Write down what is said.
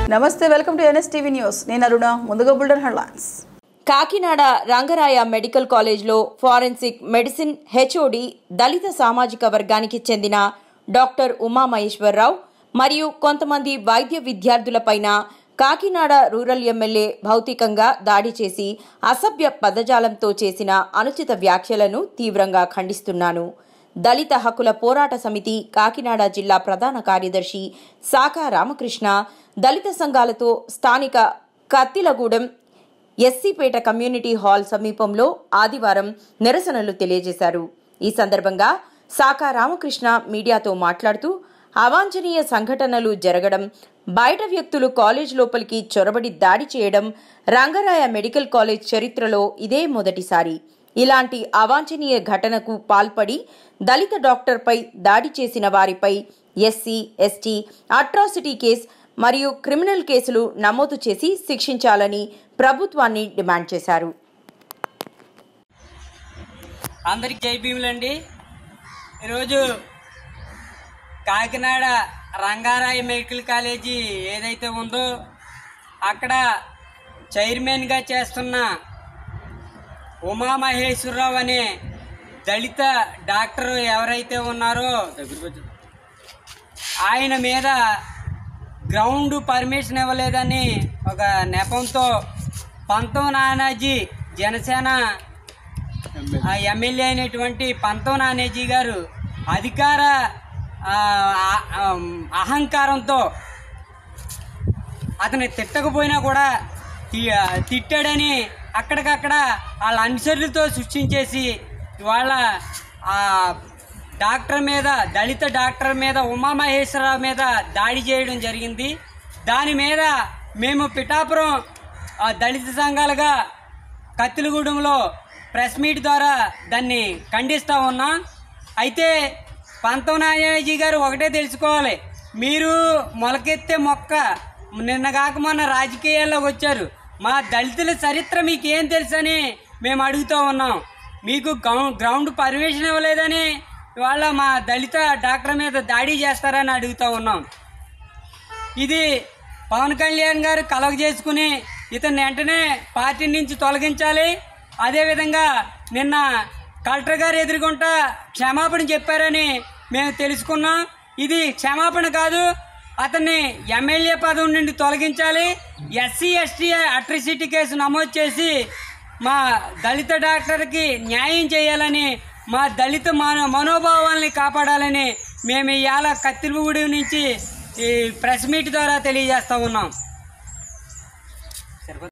నమస్తే, welcome to NSTV news. నేను అరుణ. ముందుగా bulletin headlines. Kakinada Rangaraya medical కాలేజ్లో ఫారెన్సిక్ మెడిసిన్ HOD దళిత సామాజిక వర్గానికి చెందిన డాక్టర్ ఉమామహేశ్వరరావు మరియు కొంతమంది వైద్య విద్యార్థులపైన కాకినాడ రూరల్ ఎమ్మెల్యే భౌతికంగా దాడి చేసి అసభ్య పదజాలంతో చేసిన అనుచిత వ్యాఖ్యలను తీవ్రంగా ఖండిస్తున్నాను. దళిత హక్కుల పోరాట సమితి కాకినాడ జిల్లా ప్రధాన కార్యదర్శి సాకా రామకృష్ణ దళిత సంఘాలతో స్థానిక కత్తిలగూడెం ఎస్సీపేట కమ్యూనిటీ హాల్ సమీపంలో ఆదివారం నిరసనలు తెలియజేశారు. ఈ సందర్భంగా సాకా రామకృష్ణ మీడియాతో మాట్లాడుతూ అవాంఛనీయ సంఘటనలు జరగడం, బయట వ్యక్తులు కాలేజ్ లోపలికి చొరబడి దాడి చేయడం రంగరాయ మెడికల్ కాలేజ్ చరిత్రలో ఇదే మొదటిసారి. ఇలాంటి అవాంఛనీయ ఘటనకు పాల్పడి దళిత డాక్టర్పై దాడి చేసిన వారిపై SC, ST అట్రాసిటీ కేసు మరియు క్రిమినల్ కేసులు నమోదు చేసి శిక్షించాలని ప్రభుత్వాన్ని డిమాండ్ చేశారు. అందరికి జై భీములండి. ఈరోజు కాకినాడ రంగారాయ మెడికల్ కాలేజీ ఏదైతే ఉందో అక్కడ చైర్మన్గా చేస్తున్న ఉమామహేశ్వరరావు అనే దళిత డాక్టర్ ఎవరైతే ఉన్నారో ఆయన మీద గ్రౌండ్ పర్మిషన్ ఇవ్వలేదని ఒక నెపంతో పంతం నానాజీ జనసేన ఎమ్మెల్యే అయినటువంటి పంతం నానాజీ గారు అధికార అహంకారంతో అతన్ని తిట్టకపోయినా కూడా తిట్టాడని అక్కడికక్కడ వాళ్ళ అనుచరులతో సృష్టించేసి ఇవాళ డాక్టర్ మీద, దళిత డాక్టర్ మీద, ఉమామహేశ్వరరావు మీద దాడి చేయడం జరిగింది. దాని మీద మేము పిఠాపురం దళిత సంఘాలుగా కత్తిలగూడెంలో ప్రెస్ మీట్ ద్వారా దాన్ని ఖండిస్తూ ఉన్నాం. అయితే పంతం నానాజీ గారు ఒకటే తెలుసుకోవాలి, మీరు మొలకెత్తే మొక్క నిన్న కాక మొన్న రాజకీయాల్లోకి వచ్చారు. మా దళితుల చరిత్ర మీకు ఏం తెలుసని మేము అడుగుతూ ఉన్నాం. మీకు గ్రౌండ్ పర్మిషన్ ఇవ్వలేదని ఇవాళ మా దళిత డాక్టర్ మీద దాడి చేస్తారని అడుగుతూ ఉన్నాం. ఇది పవన్ కళ్యాణ్ గారు కలగజేసుకుని ఇతన్ని వెంటనే పార్టీ నుంచి తొలగించాలి. అదేవిధంగా నిన్న కలెక్టర్ గారు ఎదుర్కొంటా క్షమాపణ చెప్పారని మేము తెలుసుకున్నాం. ఇది క్షమాపణ కాదు, అతన్ని ఎమ్మెల్యే పదవి నుండి తొలగించాలి. SC, ST అట్రాసిటీ కేసు నమోదు చేసి మా దళిత డాక్టర్కి న్యాయం చేయాలని, మా దళిత మనోభావాల్ని కాపాడాలని మేము ఇవాళ కత్తిలగూడెం నుంచి ఈ ప్రెస్ మీట్ ద్వారా తెలియజేస్తూ ఉన్నాం.